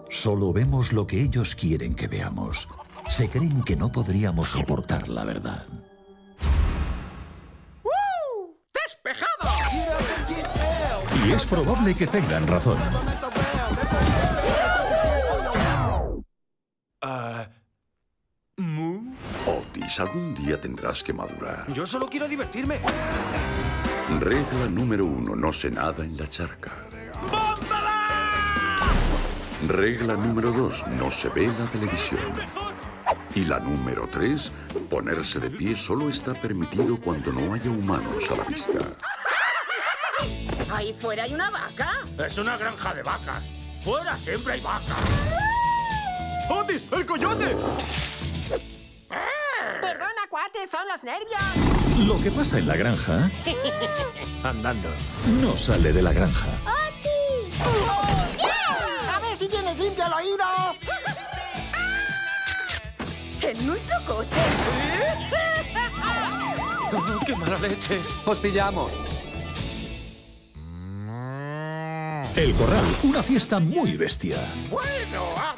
Solo vemos lo que ellos quieren que veamos. Se creen que no podríamos soportar la verdad. ¡Despejado! Y es probable que tengan razón. Otis, algún día tendrás que madurar. Yo solo quiero divertirme. Regla número 1, no se nada en la charca. Regla número 2, no se ve la televisión. Y la número 3, ponerse de pie solo está permitido cuando no haya humanos a la vista. ¿Ahí fuera hay una vaca? Es una granja de vacas. Fuera siempre hay vacas. ¡Otis, el coyote! Perdona, cuate, son los nervios. Lo que pasa en la granja Andando. no sale de la granja. A ver si tienes limpio el oído. ¿En nuestro coche? Oh, ¡Qué mala leche! ¡Os pillamos! El Corral, una fiesta muy bestia. Bueno,